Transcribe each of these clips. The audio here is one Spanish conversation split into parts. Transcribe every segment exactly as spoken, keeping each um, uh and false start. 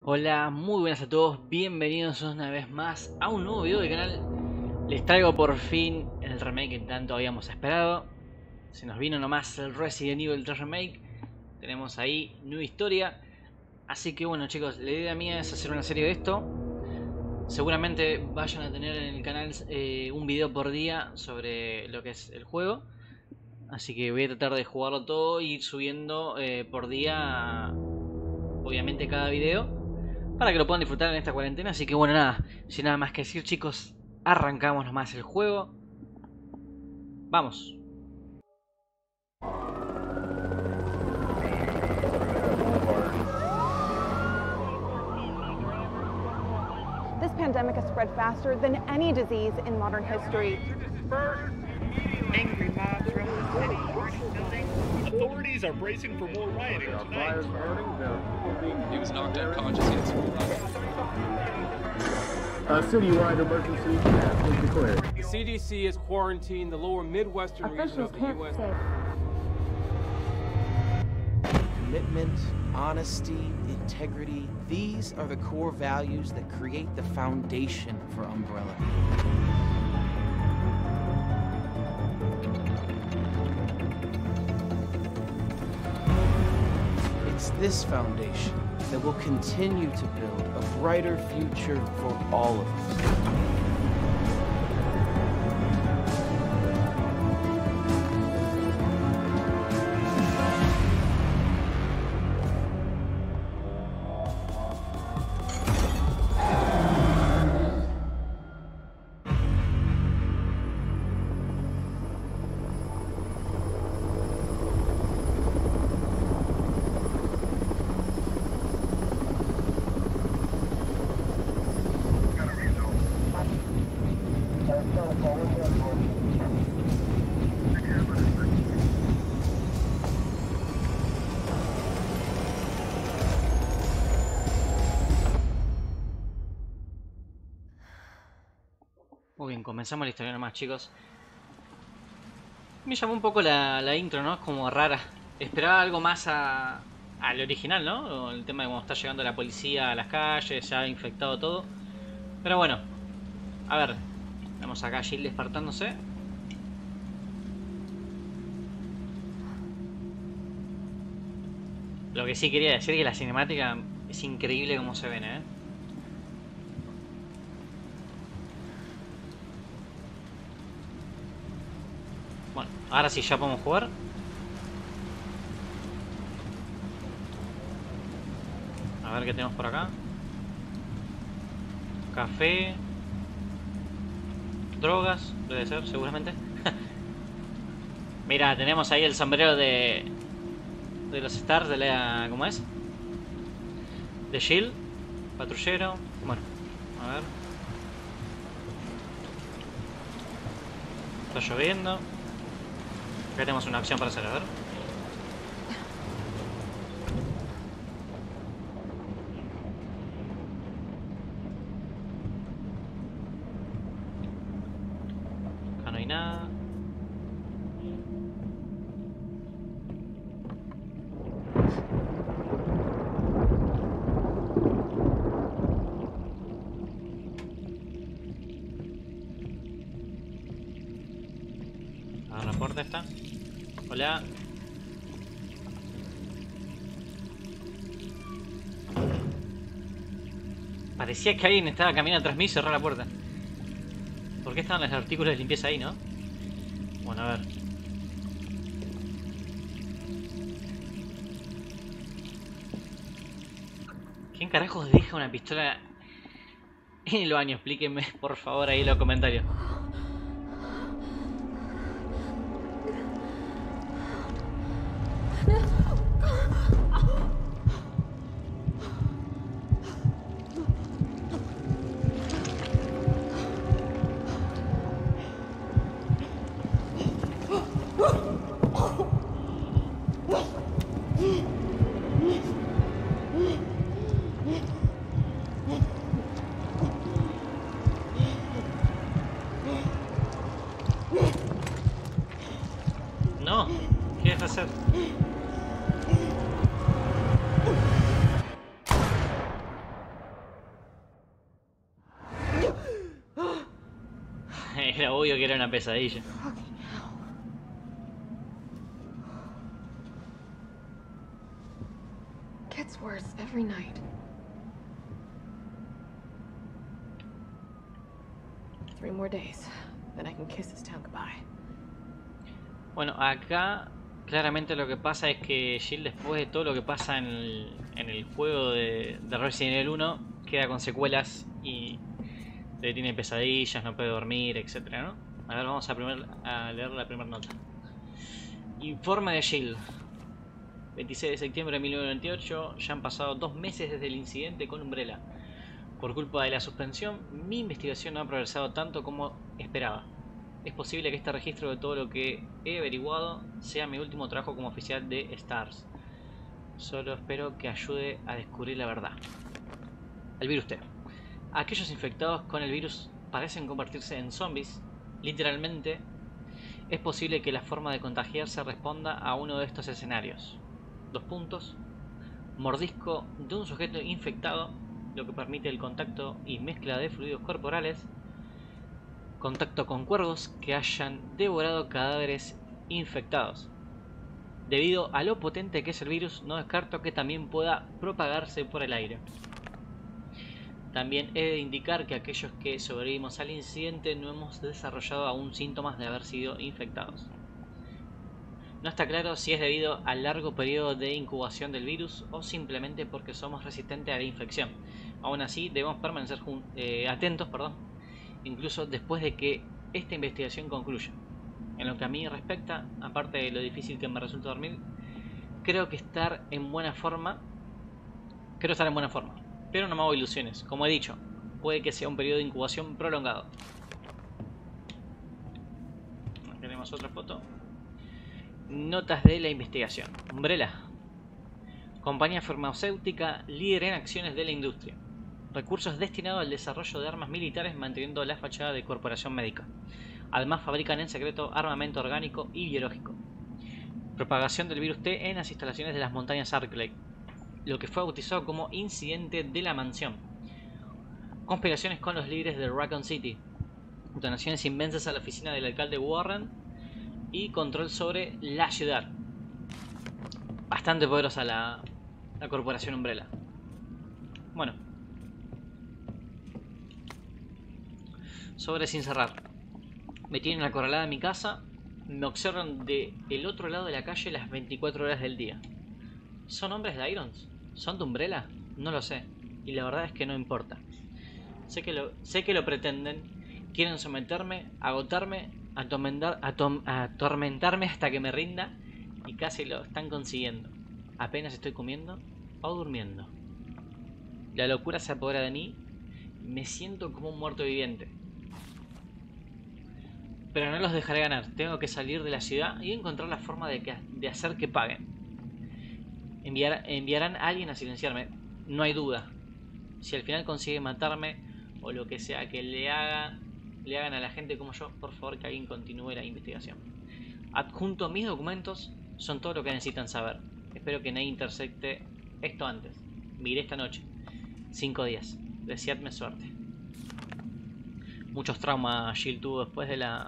Hola, muy buenas a todos, bienvenidos una vez más a un nuevo video del canal. Les traigo por fin el remake que tanto habíamos esperado. Se nos vino nomás el Resident Evil tres Remake. Tenemos ahí nueva historia. Así que bueno chicos, la idea mía es hacer una serie de esto. Seguramente vayan a tener en el canal eh, un video por día sobre lo que es el juego. Así que voy a tratar de jugarlo todo y ir subiendo eh, por día, obviamente cada video, para que lo puedan disfrutar en esta cuarentena. Así que bueno, nada, sin nada más que decir chicos, arrancamos nomás el juego. Vamos. This pandemic has spread faster than any disease in modern history. Angry mobs roam the city, burning buildings. Authorities are bracing for more rioting tonight. He was knocked unconscious. He had school A citywide emergency has been declared. The C D C has quarantined the lower Midwestern region of the U S Commitment, honesty, integrity, these are the core values that create the foundation for Umbrella. It's this foundation that will continue to build a brighter future for all of us. Muy bien, comenzamos la historia nomás chicos. Me llamó un poco la, la intro, ¿no? Es como rara. Esperaba algo más a, al original, ¿no? El tema de cómo está llegando la policía a las calles, ya ha infectado todo. Pero bueno, a ver. Vemos acá a Jill despertándose. Lo que sí quería decir es que la cinemática es increíble como se ven, ¿eh? Bueno, ahora sí ya podemos jugar. A ver qué tenemos por acá. Café. Drogas, debe ser, seguramente. Mira, tenemos ahí el sombrero de... De los Stars, de la... ¿Cómo es? De Jill. Patrullero. Bueno, a ver. Está lloviendo. Acá tenemos una acción para hacer, a ver. Acá no hay nada. A la puerta está. Hola. Parecía que alguien estaba caminando atrás mío y cerró la puerta. ¿Por qué estaban los artículos de limpieza ahí, no? Bueno, a ver. ¿Quién carajos deja una pistola en el baño? Explíquenme, por favor, ahí en los comentarios. Era obvio que era una pesadilla. Gets worse every night. Three more days, then I can kiss this town goodbye. Bueno, acá claramente lo que pasa es que Jill, después de todo lo que pasa en el, en el juego de, de Resident Evil uno, queda con secuelas y tiene pesadillas, no puede dormir, etcétera, ¿no? A ver, vamos a, primer, a leer la primera nota. Informe de Jill. veintiséis de septiembre de mil novecientos noventa y ocho. Ya han pasado dos meses desde el incidente con Umbrella. Por culpa de la suspensión, mi investigación no ha progresado tanto como esperaba. Es posible que este registro de todo lo que he averiguado sea mi último trabajo como oficial de STARS. Solo espero que ayude a descubrir la verdad. El virus T. Aquellos infectados con el virus parecen convertirse en zombies. Literalmente, es posible que la forma de contagiarse responda a uno de estos escenarios. Dos puntos. Mordisco de un sujeto infectado, lo que permite el contacto y mezcla de fluidos corporales. Contacto con cuervos que hayan devorado cadáveres infectados. Debido a lo potente que es el virus, no descarto que también pueda propagarse por el aire. También he de indicar que aquellos que sobrevivimos al incidente no hemos desarrollado aún síntomas de haber sido infectados. No está claro si es debido al largo periodo de incubación del virus o simplemente porque somos resistentes a la infección. Aún así, debemos permanecer eh, atentos, perdón, incluso después de que esta investigación concluya. En lo que a mí respecta, aparte de lo difícil que me resulta dormir, creo que estar en buena forma, creo estar en buena forma. Pero no me hago ilusiones. Como he dicho, puede que sea un periodo de incubación prolongado. Tenemos otra foto. Notas de la investigación. Umbrella. Compañía farmacéutica líder en acciones de la industria. Recursos destinados al desarrollo de armas militares manteniendo la fachada de corporación médica. Además fabrican en secreto armamento orgánico y biológico. Propagación del virus T en las instalaciones de las montañas Arklay, lo que fue bautizado como incidente de la mansión. Conspiraciones con los líderes de Raccoon City. Donaciones inmensas a la oficina del alcalde Warren. Y control sobre la ciudad. Bastante poderosa la, la corporación Umbrella. Bueno. Sobre sin cerrar. Me tienen acorralada en mi casa. Me observan de el otro lado de la calle las veinticuatro horas del día. ¿Son hombres de Irons? ¿Son de Umbrella? No lo sé. Y la verdad es que no importa. Sé que lo, sé que lo pretenden. Quieren someterme, agotarme, atormentar, atom, atormentarme hasta que me rinda. Y casi lo están consiguiendo. Apenas estoy comiendo o durmiendo. La locura se apodera de mí. Me siento como un muerto viviente. Pero no los dejaré ganar. Tengo que salir de la ciudad y encontrar la forma de, que, de hacer que paguen. Enviar, enviarán a alguien a silenciarme, no hay duda. Si al final consigue matarme o lo que sea que le haga, le hagan a la gente como yo, por favor que alguien continúe la investigación. Adjunto mis documentos, son todo lo que necesitan saber. Espero que nadie intersecte esto antes. Miré esta noche. Cinco días. Deseadme suerte. Muchos traumas Jill tuvo después de la...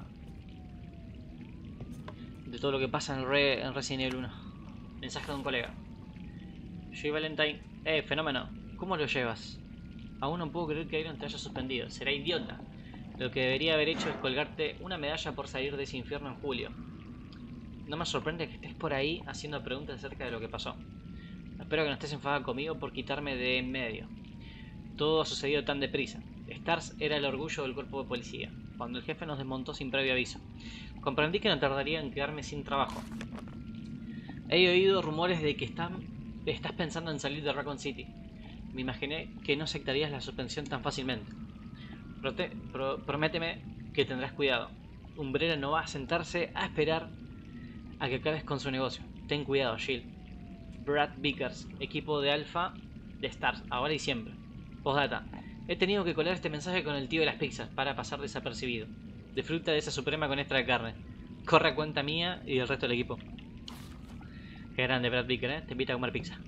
de todo lo que pasa en, el Re, en Resident Evil uno. Mensaje de un colega. Joy Valentine. Eh, fenómeno. ¿Cómo lo llevas? Aún no puedo creer que Iron te haya suspendido. Será idiota. Lo que debería haber hecho es colgarte una medalla por salir de ese infierno en julio. No me sorprende que estés por ahí haciendo preguntas acerca de lo que pasó. Espero que no estés enfadado conmigo por quitarme de en medio. Todo ha sucedido tan deprisa. Stars era el orgullo del cuerpo de policía, cuando el jefe nos desmontó sin previo aviso. Comprendí que no tardaría en quedarme sin trabajo. He oído rumores de que están... estás pensando en salir de Raccoon City. Me imaginé que no aceptarías la suspensión tan fácilmente. Prote pro prométeme que tendrás cuidado. Umbrella no va a sentarse a esperar a que acabes con su negocio. Ten cuidado, Jill. Brad Vickers, equipo de Alpha de Stars, ahora y siempre. Postdata. He tenido que colar este mensaje con el tío de las pizzas para pasar desapercibido. Disfruta de esa suprema con extra de carne. Corre a cuenta mía y del resto del equipo. Qué grande Brad Vicker, ¿eh? Te invita a comer pizza.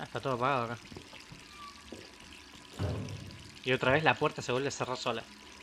Está todo apagado acá. Y otra vez la puerta se vuelve a cerrar sola.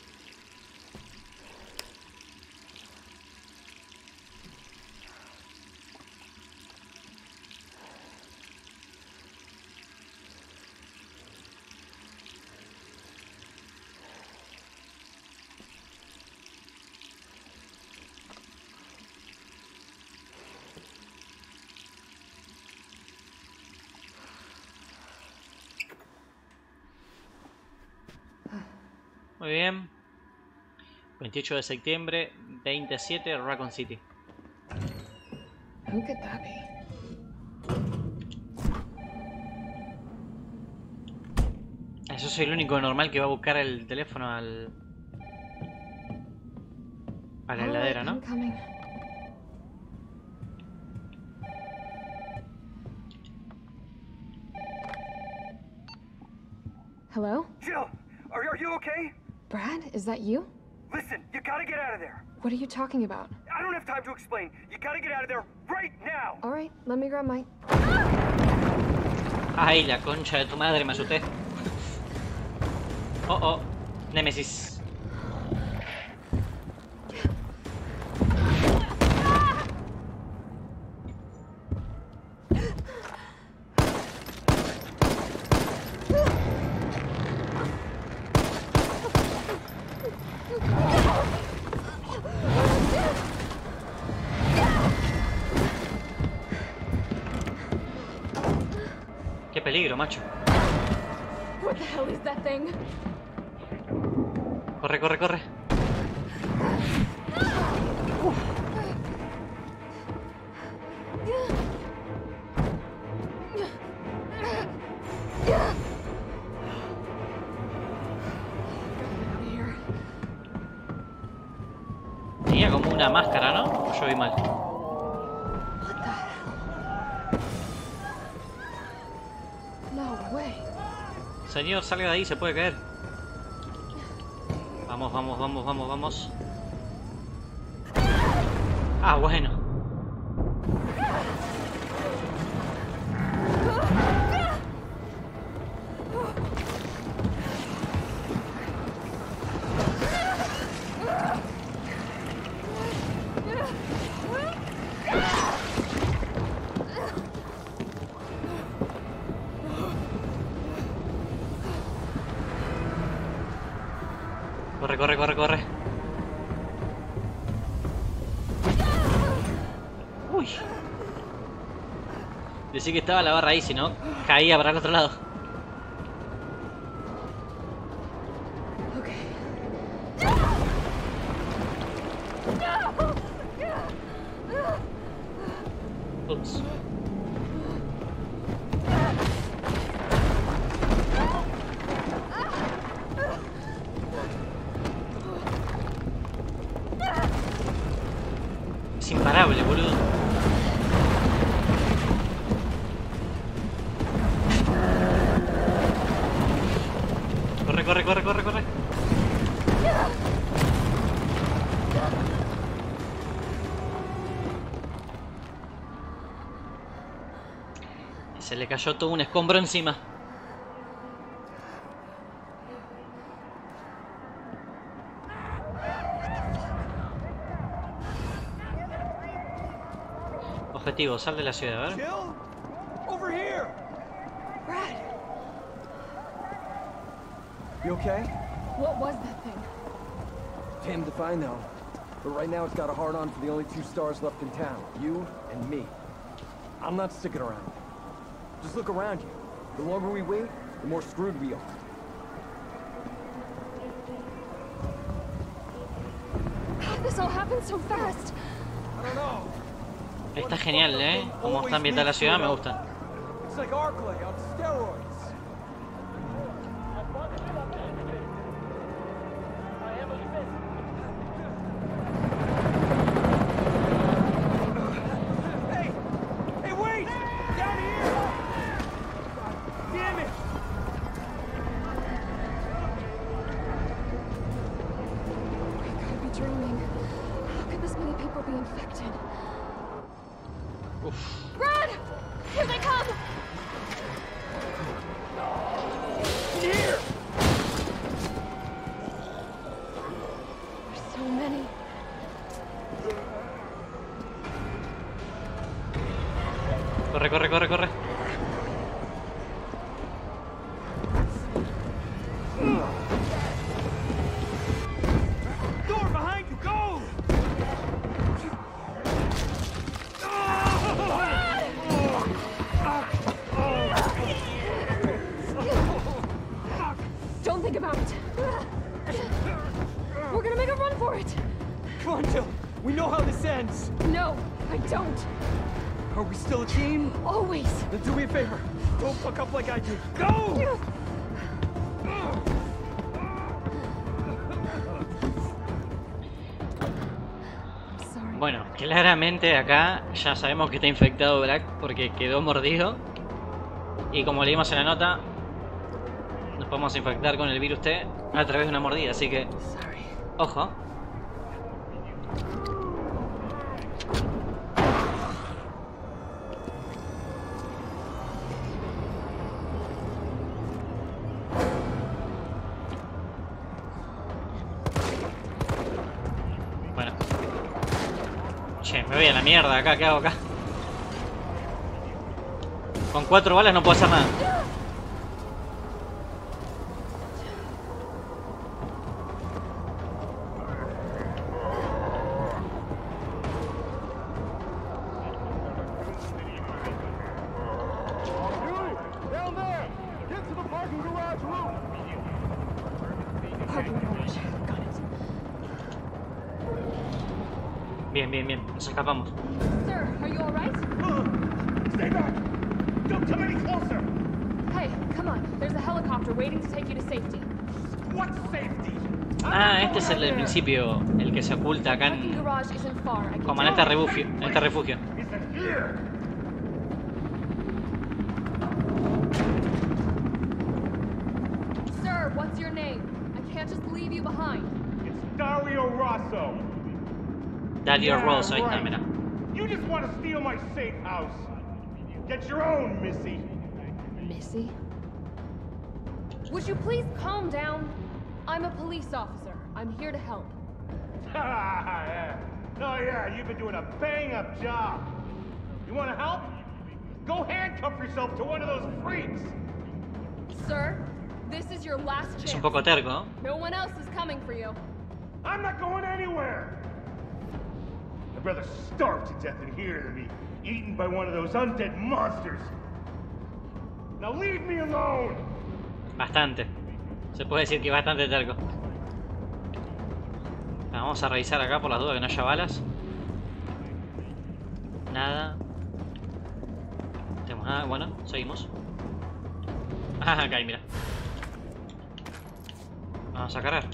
Muy bien. veintiocho de septiembre, veintisiete, Raccoon City. Who could that be? Yo soy el único normal que va a buscar el teléfono al... a la heladera, ¿no? I'm coming. Hello? Jill, are, are you okay? Brad, is that you? Listen, you gotta get out of there. What are you talking about? I don't have time to explain. You gotta get out of there right now. All right, let me grab my... Ay, la concha de tu madre, me asusté. Oh, oh, Nemesis. Qué peligro, macho. What the hell is that thing? Corre, corre, corre. Tenía como una máscara, ¿no? O yo vi mal. What the hell? No way. Señor, salga de ahí, se puede caer. Vamos, vamos, vamos, vamos, vamos. Ah, bueno. Corre, corre, corre, corre. Uy. Decí que estaba la barra ahí, si no, caía para el otro lado. Ups. Es imparable, boludo. Corre, corre, corre, corre, corre. Se le cayó todo un escombro encima. Objetivo, sal de la ciudad, a ver. Jill, over here. Brad, You okay? what was that thing? Damned if I know. But right now it's got a hard-on for the only two stars left in town. You and me. I'm not sticking around. Just look around you. The longer we wait, the more screwed we are. How did this all happen so fast? I don't know. Está genial, eh. Como está ambientada la ciudad, me gusta. It's like Arklay on steroids. Hey! Hey, wait! Down here! Damn it! We could be dreaming. How could this many people be infected? Uf. Brad! Here they come! So many. Corre, corre, corre, corre. Door behind you, go! Don't think about it. We're gonna make a run for it. Come on, Jill. We know how this ends. No, I don't. Are we still a team? Always. Then do me a favor. Don't fuck up like I did. Go! Bueno, claramente acá ya sabemos que está infectado Black porque quedó mordido. Y como leímos en la nota, nos podemos infectar con el virus T a través de una mordida, así que... Ojo. Bueno. Che, me voy a la mierda acá, ¿qué hago acá? Con cuatro balas no puedo hacer nada. Down there! Get to the parking garage room! Parking garage. Got it. Bien, bien, bien. Nos escapamos. Sir, are you all right? Stay back! Don't come any closer! Hey, come on. There's a helicopter waiting to take you to safety. What safety? Ah, este es el del principio, el que se oculta acá Parking en... garage isn't far. I can Como en este refugio, en este refugio. Is it here? Sir, what's your name? I can't just leave you behind. It's Dario Rosso. Dario Yeah, Rosso, ahí está, right. mira. You just want to steal my safe house. Get your own, Missy. Missy? Would you please calm down? I'm a police officer. I'm here to help. Yeah. Oh yeah, you've been doing a bang-up job. You want to help? Go handcuff yourself to one of those freaks. Sir, this is your last Es chance. un poco terco, ¿no? No one else is coming for you. I'm not going anywhere. I'd rather starve to death in here than be eaten by one of those undead monsters. Now leave me alone. Bastante. Se puede decir que bastante terco. Vamos a revisar acá por las dudas que no haya balas. Nada. No tenemos nada. Bueno, seguimos. Ah, acá hay, mira. Vamos a cargar.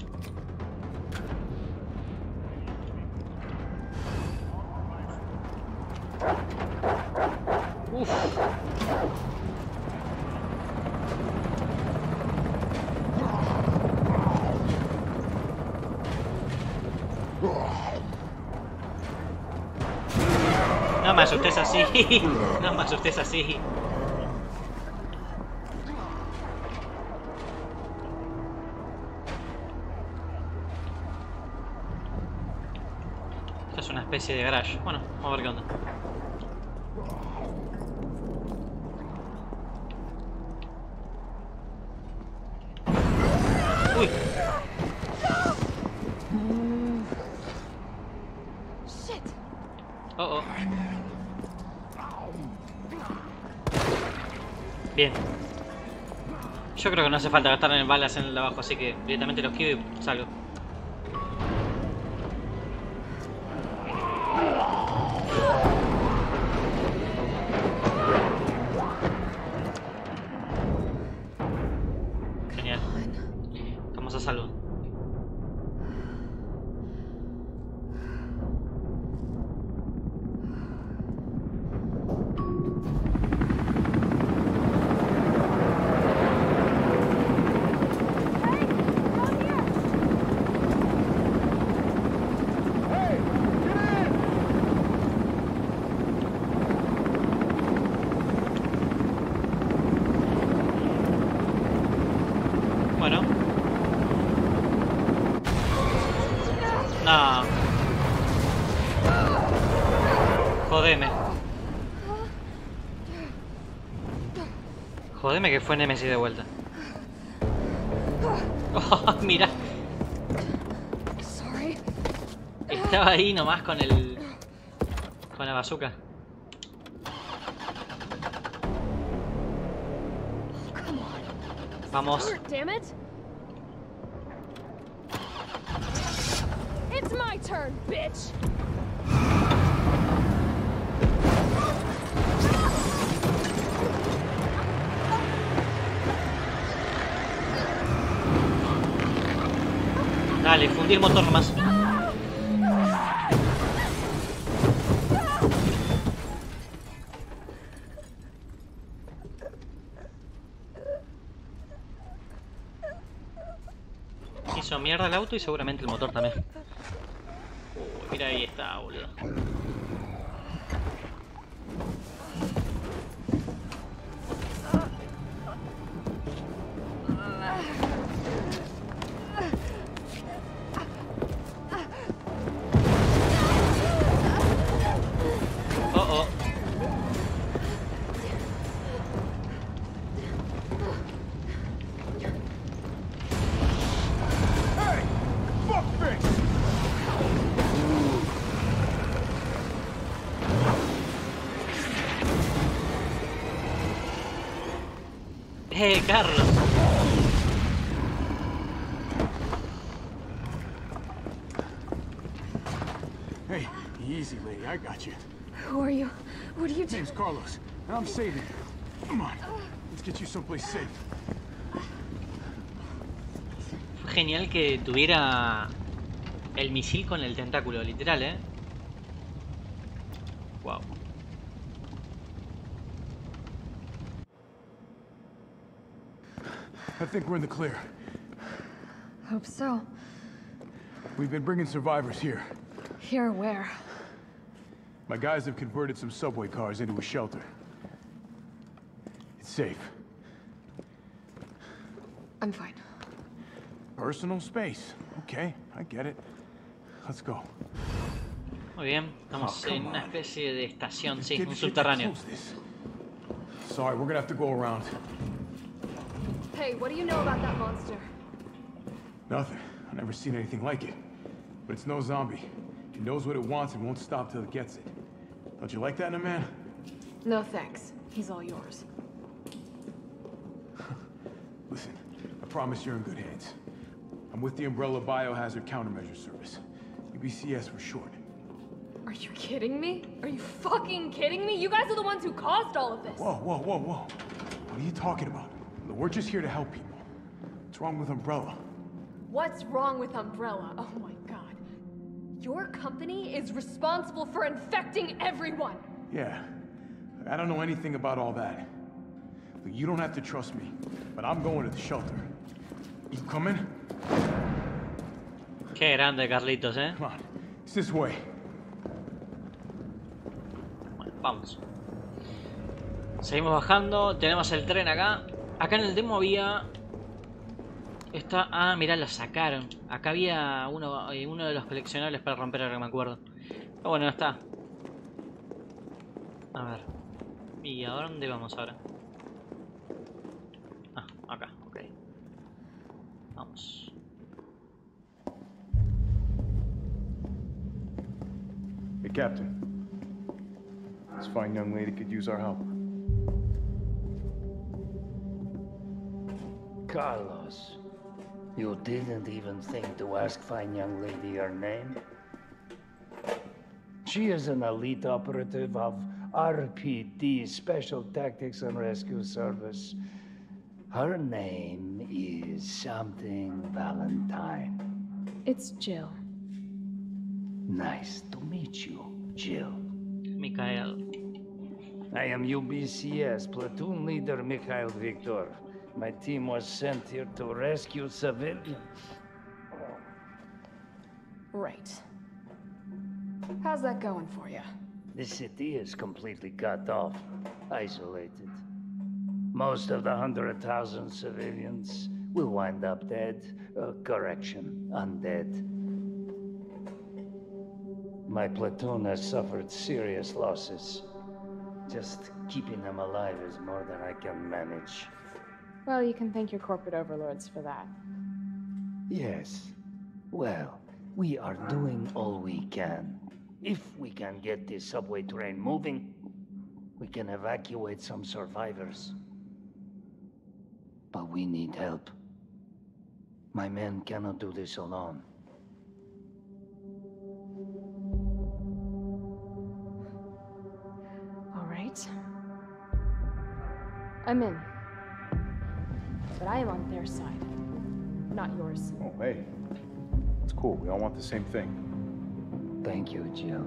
Uf. No me asustes así. No me asustes así. Esto es una especie de garage. Bueno, vamos a ver qué onda. Uy. Shit! Oh, oh. Bien. Yo creo que no hace falta gastar en balas en el de abajo, así que directamente lo esquivo y salgo. Genial. Estamos a salvo. No. Jodeme. Jodeme que fue Nemesis de vuelta. Oh, mira. Estaba ahí nomás con el... con la bazooka. Vamos. It's my turn, bitch. Dale, fundir motor nomás. Hizo mierda el auto y seguramente el motor también. Uy, mira, ahí está, boludo. Oh, oh. Eh, Carlos. Hey, easy, lady. I got you. Who are you? What are you doing? Name's Carlos, and I'm saving you. Come on, let's get you someplace safe. Fue genial que tuviera el misil con el tentáculo, literal, ¿eh? Wow. I think we're in the clear. Hope so. We've been bringing survivors here. Here where? My guys have converted some subway cars into a shelter. It's safe. I'm fine. Personal space. Okay, I get it. Let's go. Muy bien, estamos Oh, en come una on. especie de estación, sí, Get- un get subterráneo. close this. Sorry, we're gonna have to go around. Hey, what do you know about that monster? Nothing. I've never seen anything like it. But it's no zombie. It knows what it wants and won't stop till it gets it. Don't you like that in a man? No thanks. He's all yours. Listen, I promise you're in good hands. I'm with the Umbrella Biohazard Countermeasure Service. U B C S for short. Are you kidding me? Are you fucking kidding me? You guys are the ones who caused all of this. Whoa, whoa, whoa, whoa. What are you talking about? Look, we're just here to help people. What's wrong with Umbrella? What's wrong with Umbrella? Oh my god. Your company is responsible for infecting everyone. Yeah. I don't know anything about all that. Look, you don't have to trust me, but I'm going to the shelter. You coming? Qué grande, Carlitos, ¿eh? Come on. It's this way. Bueno, vamos. Seguimos bajando, tenemos el tren acá. Acá en el demo había... Esta... Ah, mirá, lo sacaron. Acá había uno, eh, uno de los coleccionables para romper, ahora que me acuerdo. Pero bueno, no está. A ver. ¿Y a dónde vamos ahora? Ah, acá, ok. Vamos. Hey, Captain. This fine young lady could use our help. Carlos, you didn't even think to ask fine young lady her name? She is an elite operative of R P D, Special Tactics and Rescue Service. Her name is something Valentine. It's Jill. Nice to meet you, Jill. Mikhail. I am U B C S platoon leader Mikhail Viktor. My team was sent here to rescue civilians. Right. How's that going for you? The city is completely cut off, isolated. Most of the hundred thousand civilians will wind up dead. Uh, correction, undead. My platoon has suffered serious losses. Just keeping them alive is more than I can manage. Well, you can thank your corporate overlords for that. Yes. Well, we are doing all we can. If we can get this subway train moving, we can evacuate some survivors. But we need help. My men cannot do this alone. All right. I'm in. But I am on their side, not yours. Oh, hey. It's cool. We all want the same thing. Thank you, Jill.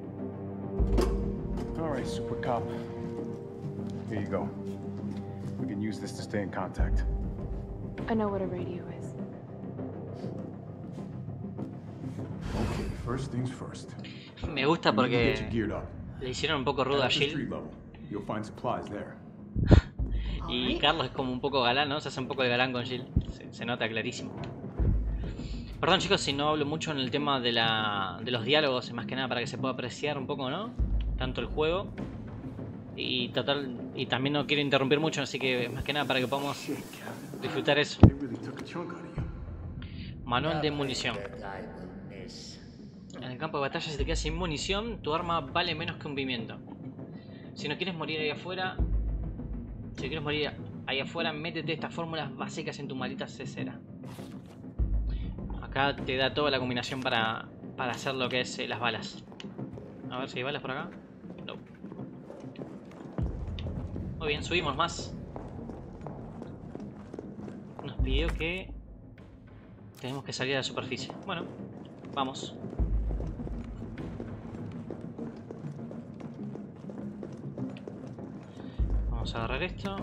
All right, Super Cop. Here you go. We can use this to stay in contact. I know what a radio is. Okay, first things first. Me gusta porque Get you geared up. le hicieron un poco rudo a At the Jill. street level, you'll find supplies there. Y Carlos es como un poco galán, ¿no? Se hace un poco de galán con Jill. Se, se nota clarísimo. Perdón, chicos, si no hablo mucho en el tema de, la, de los diálogos, más que nada para que se pueda apreciar un poco, ¿no? Tanto el juego. Y total, y también no quiero interrumpir mucho, así que más que nada para que podamos disfrutar eso. Manual de munición. En el campo de batalla, si te quedas sin munición, tu arma vale menos que un pimiento. Si no quieres morir ahí afuera, si quieres morir ahí afuera, métete estas fórmulas básicas en tu maldita cesera. Acá te da toda la combinación para, para hacer lo que es eh, las balas. A ver si hay balas por acá. No. Muy bien, subimos más. Nos pidió que tenemos que salir a la superficie. Bueno, vamos. Vamos a agarrar esto.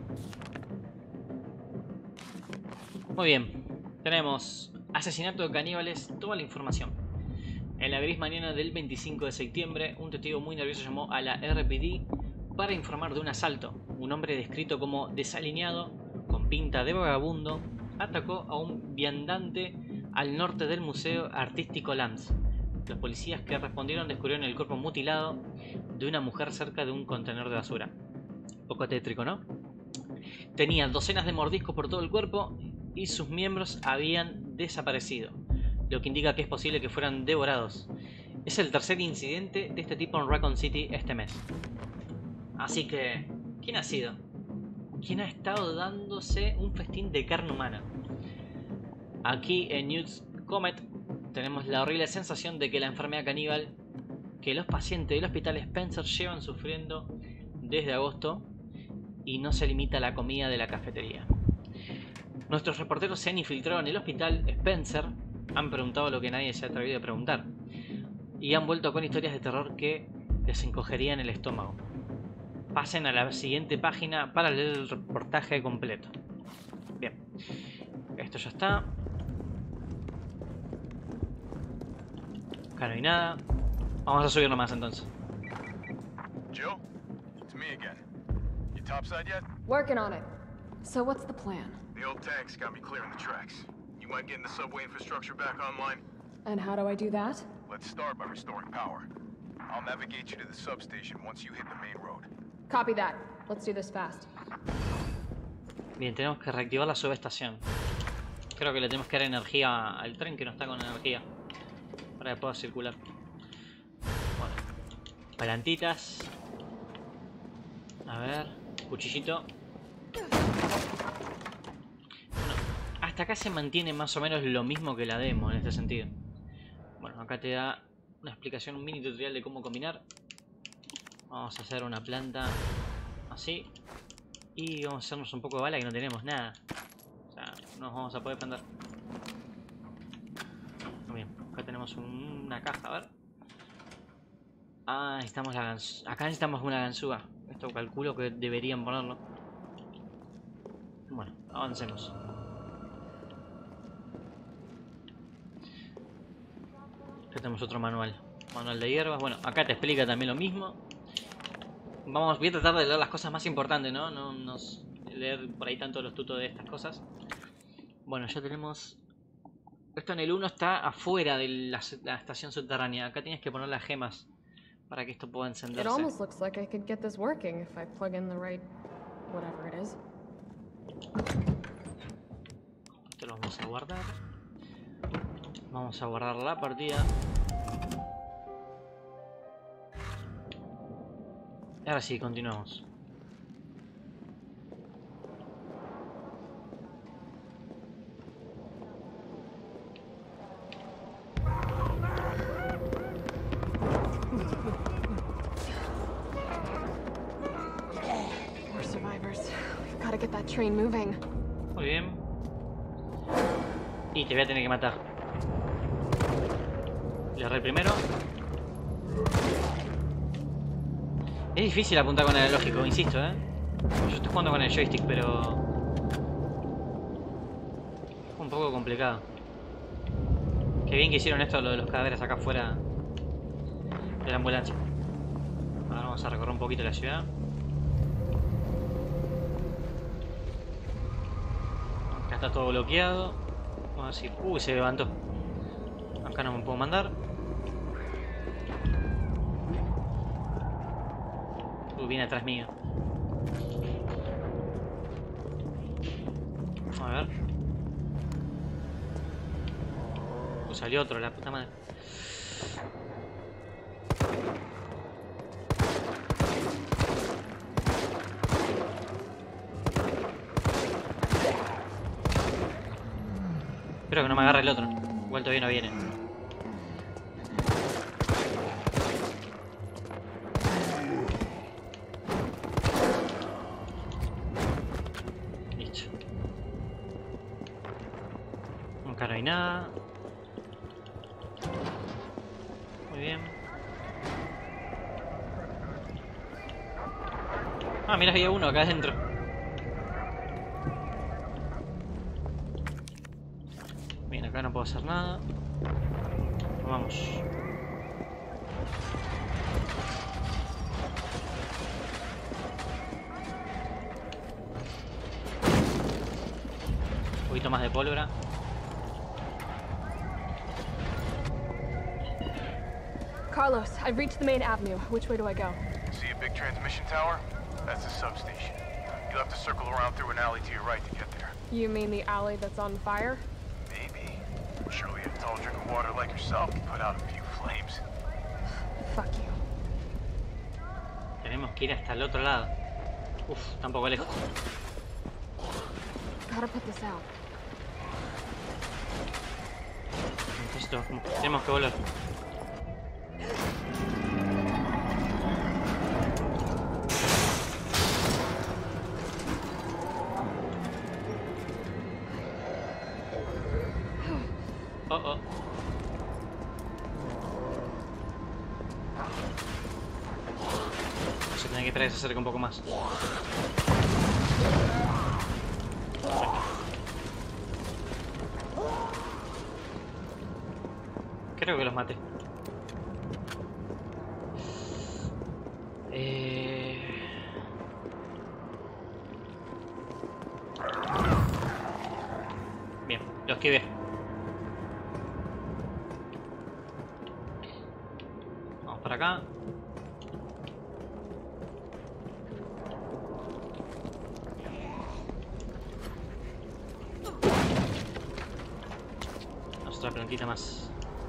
Muy bien. Tenemos asesinato de caníbales, toda la información. En la gris mañana del veinticinco de septiembre, un testigo muy nervioso llamó a la R P D para informar de un asalto. Un hombre descrito como desalineado, con pinta de vagabundo, atacó a un viandante al norte del Museo Artístico Lance. Los policías que respondieron descubrieron el cuerpo mutilado de una mujer cerca de un contenedor de basura. Poco tétrico, ¿no? Tenía docenas de mordiscos por todo el cuerpo y sus miembros habían desaparecido, lo que indica que es posible que fueran devorados. Es el tercer incidente de este tipo en Raccoon City este mes. Así que, ¿quién ha sido? ¿Quién ha estado dándose un festín de carne humana? Aquí en Newt's Comet tenemos la horrible sensación de que la enfermedad caníbal que los pacientes del hospital Spencer llevan sufriendo desde agosto y no se limita a la comida de la cafetería. Nuestros reporteros se han infiltrado en el hospital Spencer, han preguntado lo que nadie se ha atrevido a preguntar y han vuelto con historias de terror que les encogerían el estómago. Pasen a la siguiente página para leer el reportaje completo. Bien, esto ya está. Acá no hay nada. Vamos a subir nomás entonces. Jill, it's me again. You topside yet? Working on it. So what's the plan? The old tanks got me clearing the tracks. You mind getting the subway infrastructure back online? And how do I do that? Let's start by restoring power. I'll navigate you to the substation once you hit the main road. Copy that. Let's do this fast. Bien, tenemos que reactivar la subestación. Creo que le tenemos que dar energía al tren que no está con energía para que pueda circular. Bueno, palantitas. A ver, cuchillito. Bueno, hasta acá se mantiene más o menos lo mismo que la demo en este sentido. Bueno, acá te da una explicación, un mini tutorial de cómo combinar. Vamos a hacer una planta así. Y vamos a hacernos un poco de bala que no tenemos nada. O sea, no nos vamos a poder plantar. Muy bien, acá tenemos un, una caja, a ver. Ah, necesitamos la ganzúa. Acá necesitamos una ganzúa. Esto calculo que deberían ponerlo. Bueno, avancemos. Acá tenemos otro manual. Manual de hierbas. Bueno, acá te explica también lo mismo. Vamos, voy a tratar de leer las cosas más importantes, ¿no? No nos leer por ahí tanto los tutos de estas cosas. Bueno, ya tenemos Esto en el uno está afuera de la, la estación subterránea. Acá tienes que poner las gemas para que esto pueda It encenderse. almost looks like I could get this working if I plug in the right whatever it is. Esto lo vamos a guardar. Vamos a guardar la partida. Y ahora sí, continuamos. More survivors. We've got to get that train moving. Muy bien. Y te voy a tener que matar. Le erré primero. Es difícil apuntar con el lógico, insisto, ¿eh? Yo estoy jugando con el joystick, pero... es un poco complicado. Qué bien que hicieron esto, lo de los cadáveres acá afuera de la ambulancia. Ahora vamos a recorrer un poquito la ciudad. Acá está todo bloqueado. Vamos a ver si... Uy, se levantó. Acá no me puedo mandar. Uy, viene atrás mío. A ver. Uy, salió otro, la puta madre. Espero que no me agarre el otro. Igual todavía no viene. Listo. Acá no hay nada. Muy bien. Ah, mira, había uno acá adentro. Bien, acá no puedo hacer nada. Vamos. Un poquito más de pólvora. Carlos, I've reached the main avenue. Which way do I go? See a big transmission tower? That's the substation. You'll have to circle around through an alley to your right to get there. You mean the alley that's on fire? Maybe. Surely a tall drink of water like yourself can put out a few flames. Fuck you. Tenemos que ir hasta el otro lado. Uf, está un poco lejos. Gotta put this out. Entonces tenemos que volver. Oh, oh. Se tiene que esperar que se acerque un poco más. Creo que los maté. Eh... Bien, los esquivé. Vamos para acá. Otra plantita más.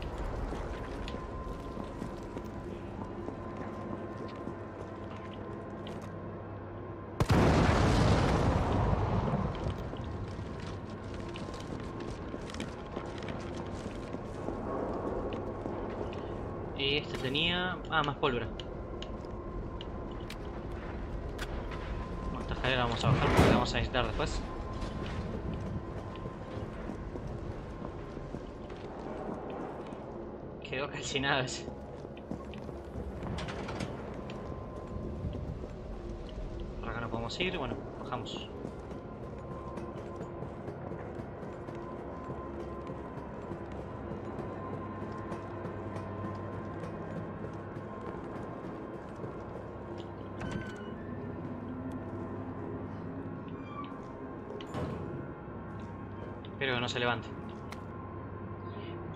Y este tenía... Ah, más pólvora. Bueno, esta escalera la vamos a bajar porque la vamos a necesitar después. Quedó calcinado ese. Por acá no podemos ir, bueno, bajamos. Espero que no se levante.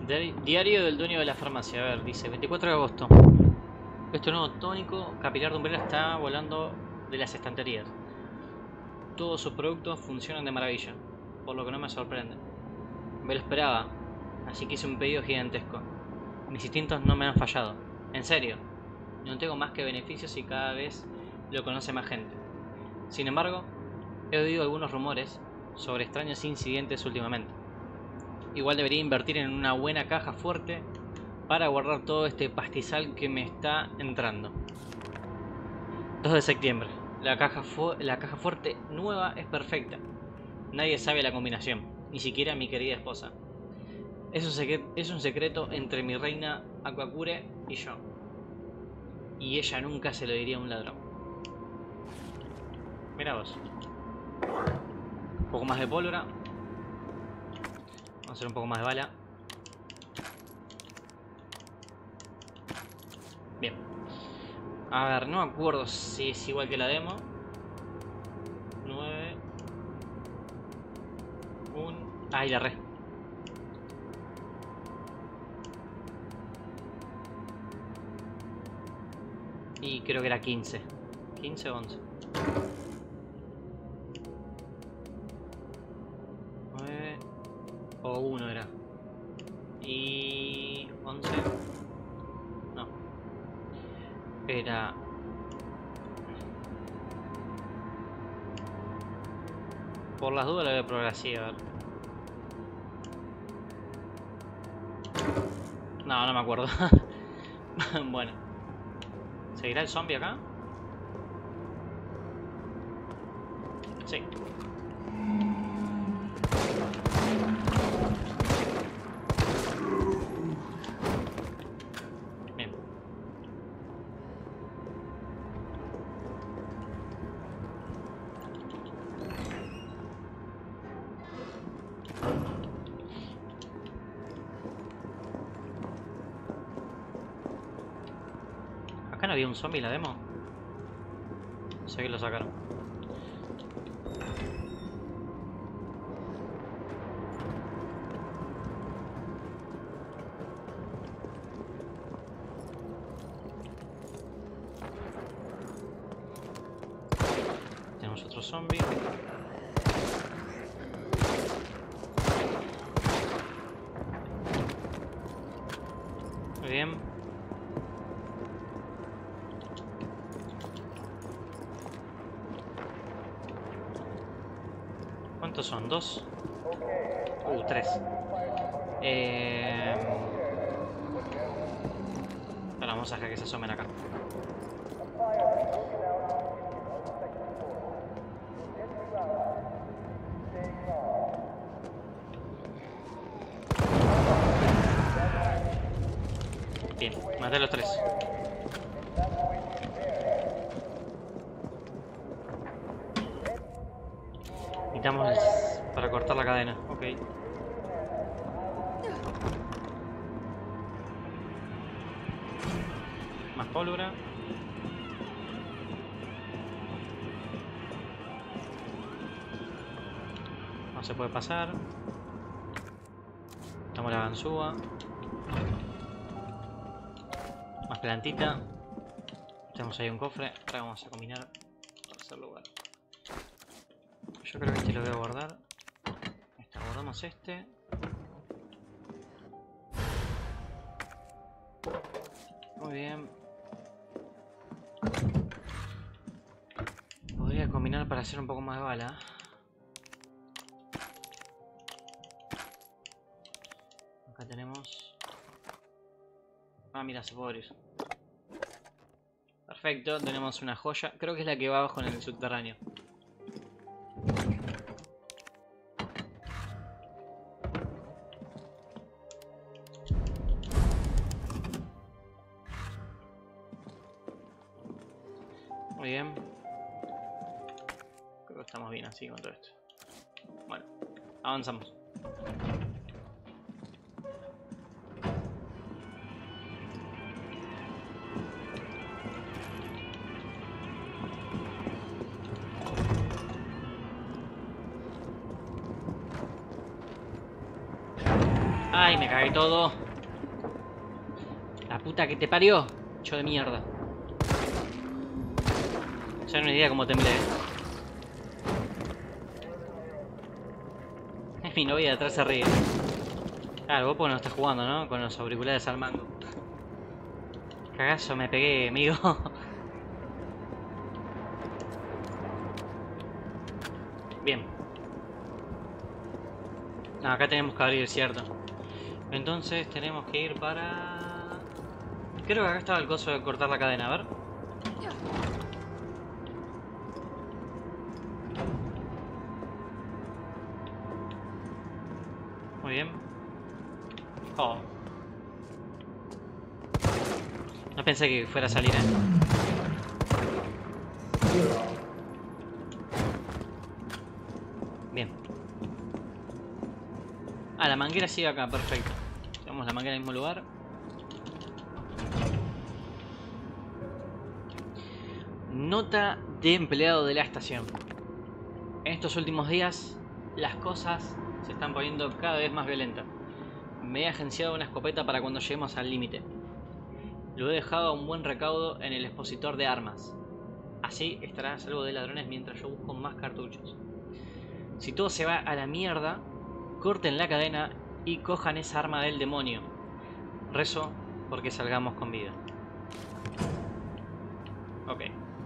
Diario del dueño de la farmacia. A ver, dice veinticuatro de agosto. Este nuevo tónico capilar de Umbrella está volando de las estanterías. Todos sus productos funcionan de maravilla, por lo que no me sorprende. Me lo esperaba, así que hice un pedido gigantesco. Mis instintos no me han fallado. En serio, no tengo más que beneficios y cada vez lo conoce más gente. Sin embargo, he oído algunos rumores sobre extraños incidentes últimamente. Igual debería invertir en una buena caja fuerte para guardar todo este pastizal que me está entrando. dos de septiembre. La caja, fu la caja fuerte nueva es perfecta. Nadie sabe la combinación, ni siquiera mi querida esposa. Es un, es un secreto entre mi reina Aquacure y yo. Y ella nunca se lo diría a un ladrón. Mira vos. Un poco más de pólvora. Vamos a hacer un poco más de bala. Bien. A ver, no me acuerdo si es igual que la demo. nueve. uno. Ahí la re. Y creo que era quince. quince o once. nueve. O uno era. Y once. No. Era... Por las dudas la voy a probar así, a ver. No, no me acuerdo. Bueno. ¿Seguirá el zombie acá? Sí. Bien. ¿Acá no había un zombie en la demo? No sé que lo sacaron. Tenemos otro zombie. Muy bien. ¿Cuántos son? ¿Dos? Uh, tres. Eh... Ahora vamos a dejar que se asomen acá. Bien, maté a los tres. Necesitamos para cortar la cadena, ok. Más pólvora. No se puede pasar. Estamos la ganzúa. Más plantita. Tenemos ahí un cofre. Ahora vamos a combinar para hacer lugar. Yo creo que este lo voy a guardar. Este, guardamos este. Muy bien. Podría combinar para hacer un poco más de bala. Acá tenemos... Ah, mira, se puede abrir. Perfecto, tenemos una joya. Creo que es la que va abajo en el subterráneo. Muy bien. Creo que estamos bien así con todo esto. Bueno, avanzamos. Ay, me cagué todo. La puta que te parió. Yo de mierda. Ya no hay idea cómo temblé. Es mi novia de atrás se ríe. Claro, vos porque no estás jugando, ¿no? Con los auriculares al mango. Cagazo me pegué, amigo. Bien. No, acá tenemos que abrir, ¿cierto? Entonces tenemos que ir para... Creo que acá estaba el coso de cortar la cadena, a ver. Muy bien. Oh. No pensé que fuera a salir, ¿eh? Bien. Ah, la manguera sigue acá, perfecto. Llevamos la manguera al mismo lugar. Nota de empleado de la estación. En estos últimos días, las cosas se están poniendo cada vez más violentas. Me he agenciado una escopeta para cuando lleguemos al límite. Lo he dejado a un buen recaudo en el expositor de armas. Así estará a salvo de ladrones mientras yo busco más cartuchos. Si todo se va a la mierda, corten la cadena y cojan esa arma del demonio. Rezo porque salgamos con vida. Ok.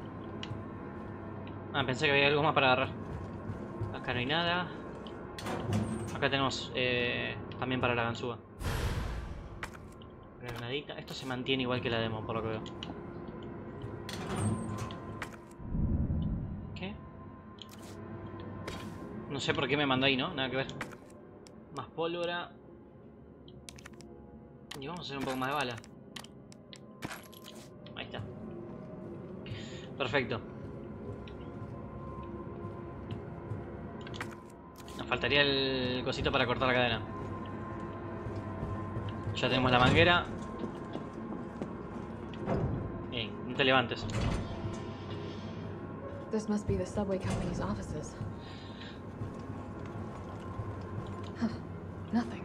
Ah, pensé que había algo más para agarrar. Acá no hay nada. Acá tenemos eh, también para la ganzúa. Granadita. Esto se mantiene igual que la demo, por lo que veo. ¿Qué? No sé por qué me mandó ahí, ¿no? Nada que ver. Más pólvora. Y vamos a hacer un poco más de bala. Ahí está. Perfecto. Nos faltaría el cosito para cortar la cadena. Ya tenemos la manguera. Ey, no te levantes. This must be the subway company's offices. Huh. Nothing.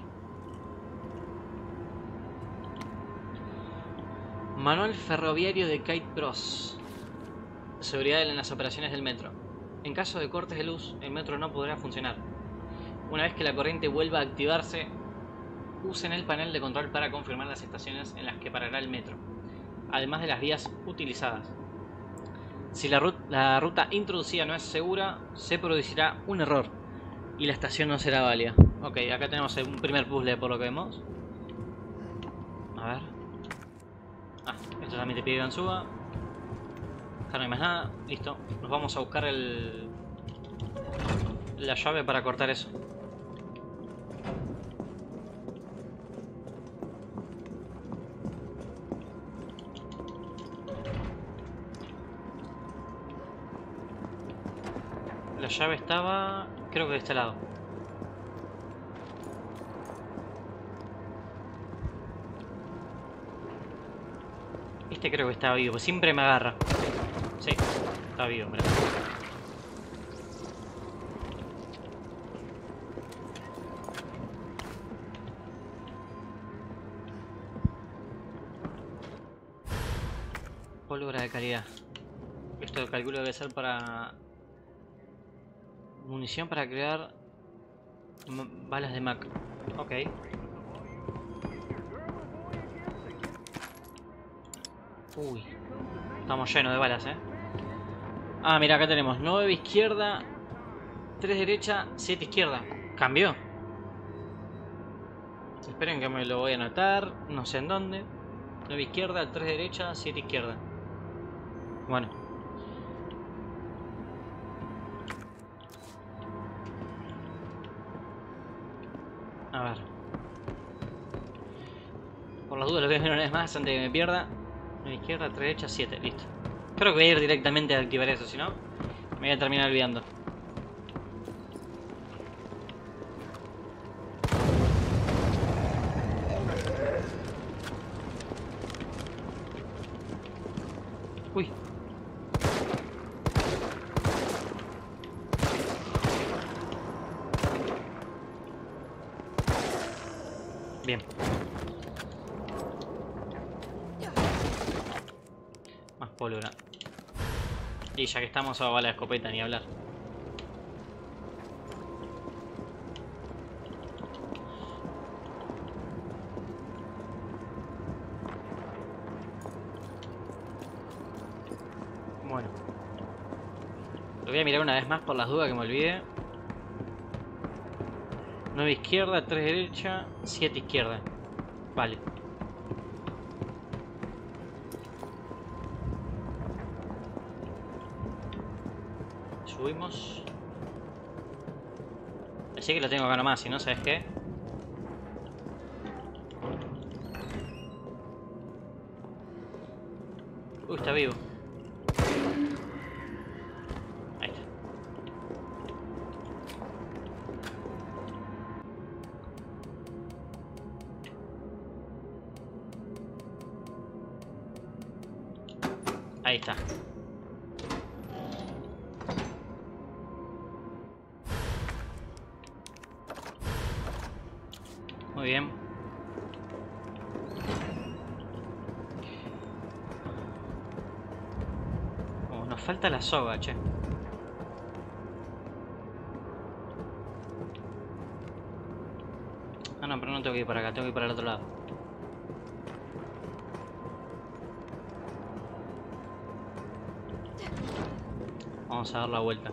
Manual ferroviario de Kate Cross. Seguridad en las operaciones del metro. En caso de cortes de luz, el metro no podrá funcionar. Una vez que la corriente vuelva a activarse, usen el panel de control para confirmar las estaciones en las que parará el metro, además de las vías utilizadas. Si la, rut la ruta introducida no es segura, se producirá un error y la estación no será válida. Ok, acá tenemos un primer puzzle por lo que vemos. A ver. Ah, esto también te pide ganzúa. Acá no hay más nada. Listo. Nos vamos a buscar el... la llave para cortar eso. La llave estaba... creo que de este lado. Este creo que estaba vivo, pues siempre me agarra. Sí, está vivo, hombre. Pólvora de calidad. Esto calculo debe ser para... munición para crear balas de Mac. Ok. Uy. Estamos llenos de balas, eh. Ah, mira, acá tenemos nueve izquierda, tres derecha, siete izquierda. Cambió. Esperen que me lo voy a anotar. No sé en dónde. nueve izquierda, tres derecha, siete izquierda. Bueno. A ver. Por las dudas lo voy a ver una vez más antes de que me pierda. nueve izquierda, tres derecha, siete. Listo. Creo que voy a ir directamente a activar eso, si no me voy a terminar olvidando. Uy. Bien. Más pólvora. Y ya que estamos a bala de escopeta, ni hablar. Bueno. Lo voy a mirar una vez más por las dudas que me olvide. nueve izquierda, tres derecha, siete izquierda. Vale. Subimos. Así que lo tengo acá nomás, si no, ¿sabes qué? Uy, está vivo. Ahí está. Ahí está. Muy bien. Oh, nos falta la soga, che. Ah, no, pero no tengo que ir para acá, tengo que ir para el otro lado. Vamos a dar la vuelta.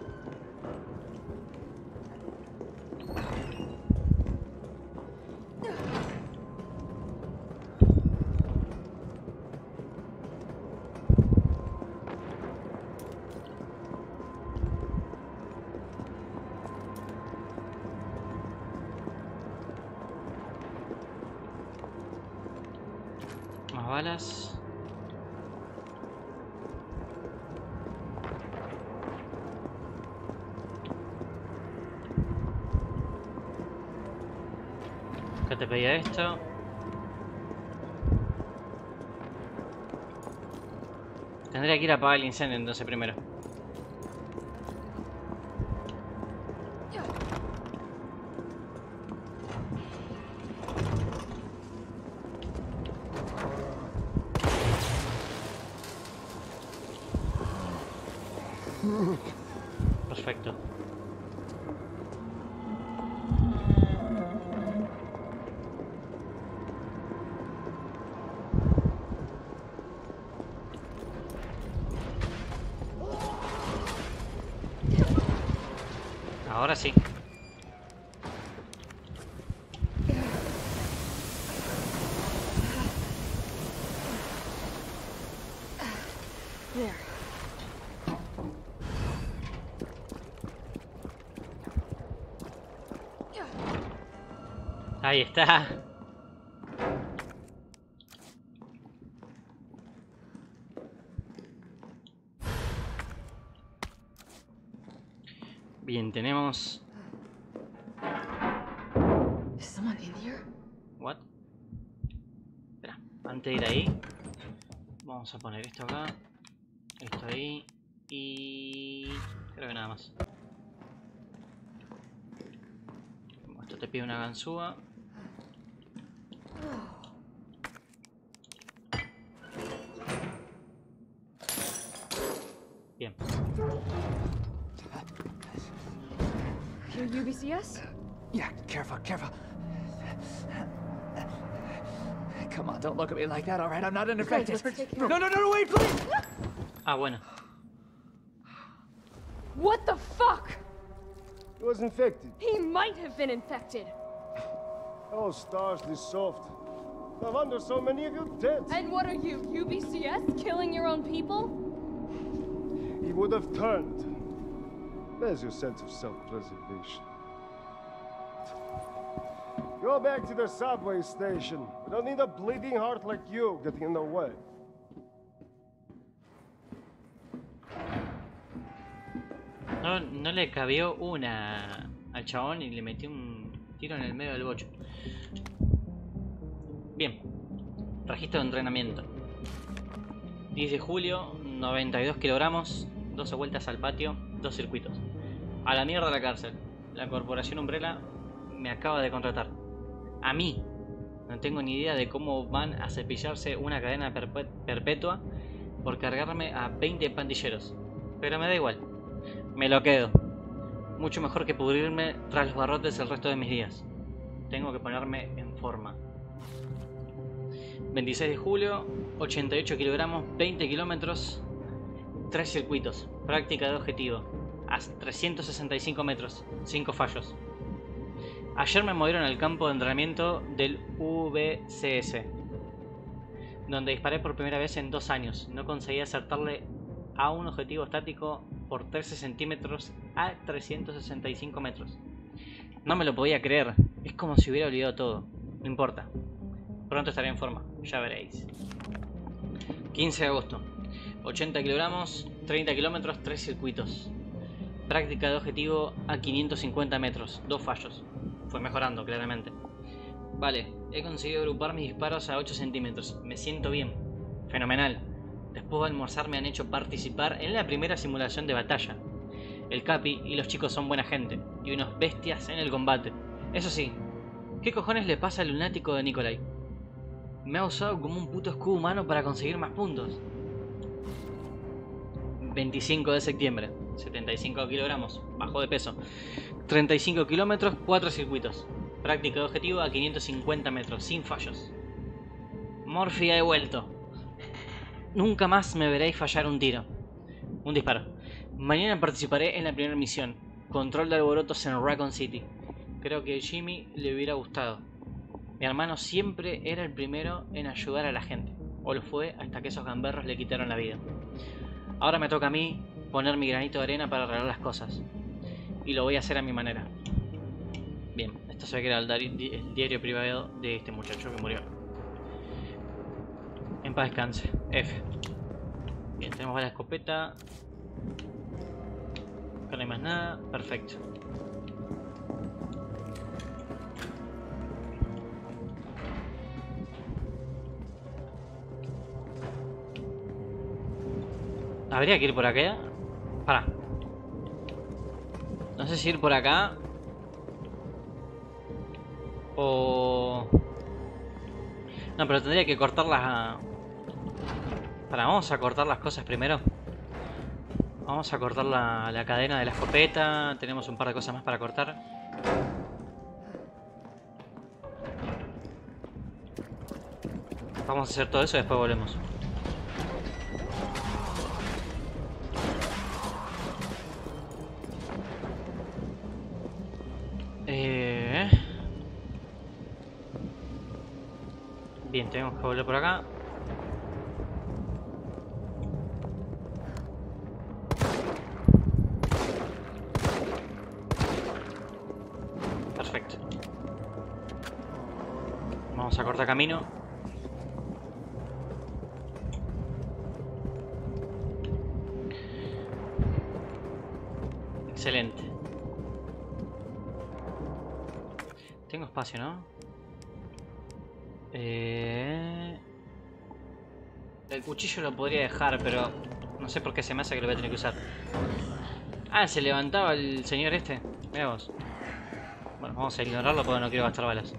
Más balas. ¿Qué te pedía esto? Tendría que ir a apagar el incendio entonces primero. Perfecto. Ahora sí. Ahí está. Bien, tenemos... What? Espera, antes de ir ahí, vamos a poner esto acá, esto ahí y... creo que nada más. Esto te pide una ganzúa. Bien. You're U B C S? Yeah, careful, careful. Come on, don't look at me like that, all right? I'm not an infected. No, no, no, no, wait, please! Ah, bueno. What the fuck? He was infected. He might have been infected. Oh, stars, this soft. No wonder so many of you dead. And what are you, U B C S? Killing your own people? He would have turned. Where's your sense of self-preservation? Go back to the subway station. We don't need a bleeding heart like you getting in the way. No, no le cabió una al chabón y le metió un tiro en el medio del bocho. Bien. Registro de entrenamiento. diez de julio, noventa y dos kilogramos, doce vueltas al patio, dos circuitos. A la mierda la cárcel. La corporación Umbrella me acaba de contratar. A mí. No tengo ni idea de cómo van a cepillarse una cadena perpe perpetua por cargarme a veinte pandilleros. Pero me da igual. Me lo quedo. Mucho mejor que pudrirme tras los barrotes el resto de mis días. Tengo que ponerme en forma. veintiséis de julio, ochenta y ocho kilogramos, veinte kilómetros, tres circuitos. Práctica de objetivo. A trescientos sesenta y cinco metros, cinco fallos. Ayer me movieron al campo de entrenamiento del U V C S, donde disparé por primera vez en dos años. No conseguí acertarle a un objetivo estático por trece centímetros a trescientos sesenta y cinco metros. No me lo podía creer. Es como si hubiera olvidado todo. No importa. Pronto estaré en forma. Ya veréis. quince de agosto. ochenta kilogramos, treinta kilómetros, tres circuitos. Práctica de objetivo a quinientos cincuenta metros. Dos fallos. Fue mejorando, claramente. Vale. He conseguido agrupar mis disparos a ocho centímetros. Me siento bien. Fenomenal. Después de almorzar me han hecho participar en la primera simulación de batalla. El Capi y los chicos son buena gente. Y unos bestias en el combate. Eso sí. ¿Qué cojones le pasa al lunático de Nikolai? Me ha usado como un puto escudo humano para conseguir más puntos. veinticinco de septiembre. setenta y cinco kilogramos. Bajó de peso. treinta y cinco kilómetros, cuatro circuitos. Práctica de objetivo a quinientos cincuenta metros. Sin fallos. Murphy ha vuelto. Nunca más me veréis fallar un tiro. Un disparo. Mañana participaré en la primera misión. Control de alborotos en Raccoon City. Creo que a Jimmy le hubiera gustado. Mi hermano siempre era el primero en ayudar a la gente. O lo fue hasta que esos gamberros le quitaron la vida. Ahora me toca a mí poner mi granito de arena para arreglar las cosas. Y lo voy a hacer a mi manera. Bien, esto se ve que era el, di el diario privado de este muchacho que murió. En paz descanse. F. Bien, tenemos la escopeta. Acá no hay más nada. Perfecto. Habría que ir por acá. Para. No sé si ir por acá o... No, pero tendría que cortar las... Para, vamos a cortar las cosas primero. Vamos a cortar la, la cadena de la escopeta. Tenemos un par de cosas más para cortar. Vamos a hacer todo eso y después volvemos. Eh... Bien, tenemos que volver por acá. Perfecto. Vamos a cortar camino. Excelente. Tengo espacio, ¿no? Eh... El cuchillo lo podría dejar, pero no sé por qué se me hace que lo voy a tener que usar. Ah, se levantaba el señor este. Mirá vos. Bueno, vamos a ignorarlo porque no quiero gastar balas.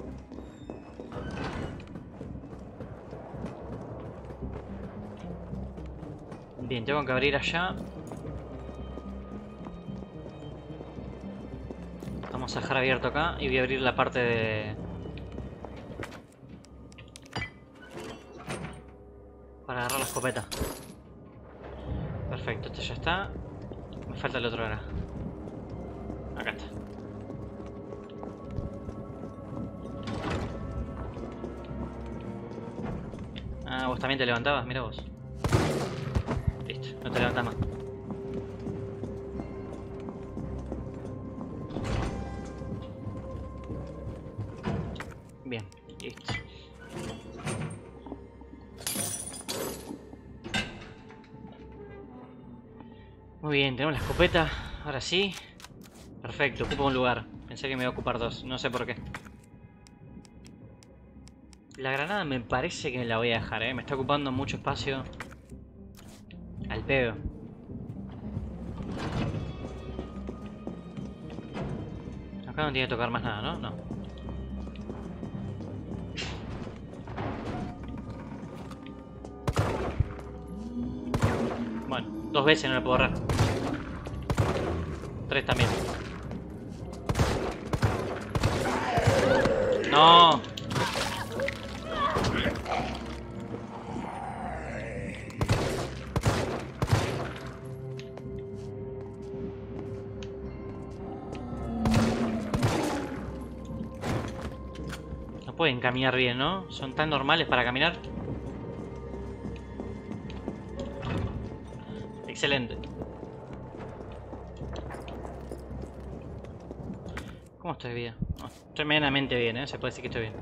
Bien, tengo que abrir allá. Vamos a dejar abierto acá y voy a abrir la parte de... para agarrar la escopeta. Perfecto, esto ya está. Me falta el otro ahora. Acá está. Ah, vos también te levantabas, mira vos. Listo, no te levantás más. Bien, listo. Muy bien, tenemos la escopeta. Ahora sí. Perfecto, ocupa un lugar. Pensé que me iba a ocupar dos, no sé por qué. La granada me parece que la voy a dejar, ¿eh? Me está ocupando mucho espacio. Al pedo. Acá no tiene que tocar más nada, ¿no? No. Dos veces no le puedo ahorrar. Tres también. No. No pueden caminar bien, ¿no? Son tan normales para caminar. Excelente. ¿Cómo estoy de vida? No, estoy medianamente bien, ¿eh? Se puede decir que estoy bien.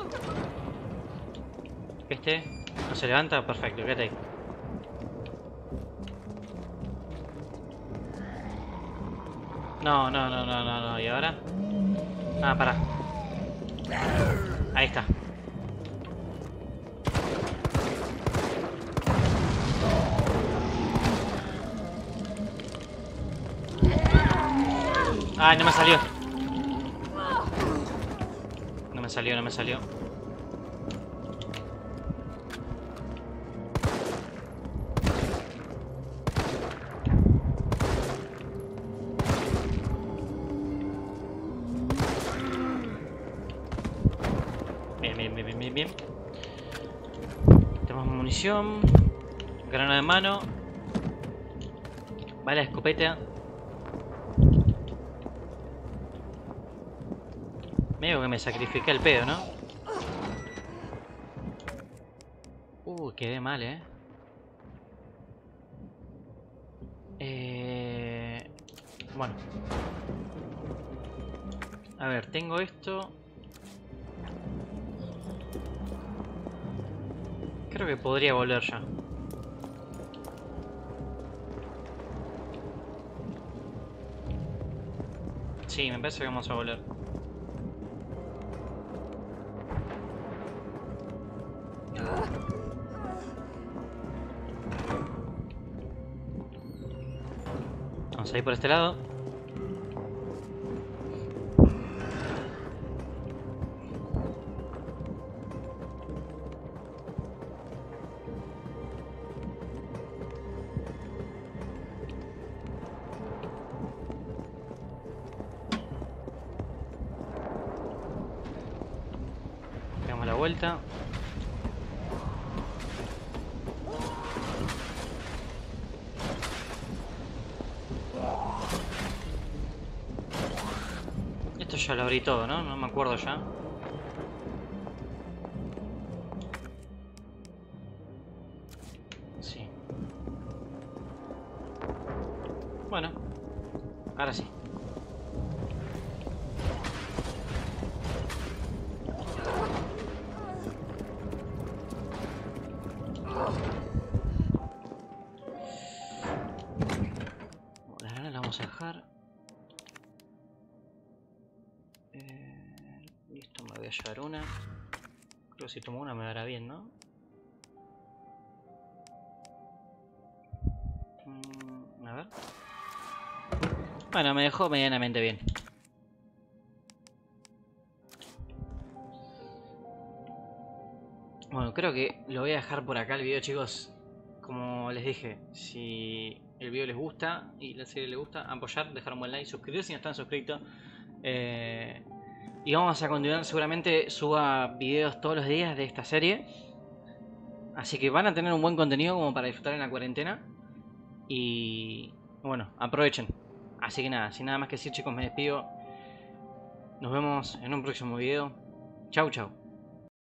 Este no se levanta, perfecto, quédate ahí. No, no, no, no, no, no. ¿Y ahora? Ah, pará. Ahí está. Ay, no me salió. No me salió, no me salió. Bien, bien, bien, bien, bien, bien. Tenemos munición. Granada de mano. Vale, escopeta. Medio que me sacrifiqué el pedo, ¿no? Uh, quedé mal, ¿eh? Eh... Bueno. A ver, tengo esto. Creo que podría volver ya. Sí, me parece que vamos a volver. Vamos a ir por este lado. Damos la vuelta. Esto ya lo abrí todo, ¿no? No me acuerdo ya. Sí. Bueno. Ahora sí. La grana la vamos a dejar. Listo, me voy a llevar una. Creo que si tomo una me dará bien, ¿no? Mm, a ver. Bueno, me dejó medianamente bien. Bueno, creo que lo voy a dejar por acá el video, chicos. Como les dije, si el video les gusta y la serie les gusta, apoyar, dejar un buen like, suscribirse si no están suscritos. Eh... Y vamos a continuar, seguramente suba videos todos los días de esta serie. Así que van a tener un buen contenido como para disfrutar en la cuarentena. Y bueno, aprovechen. Así que nada, sin nada más que decir, chicos, me despido. Nos vemos en un próximo video. Chau, chau.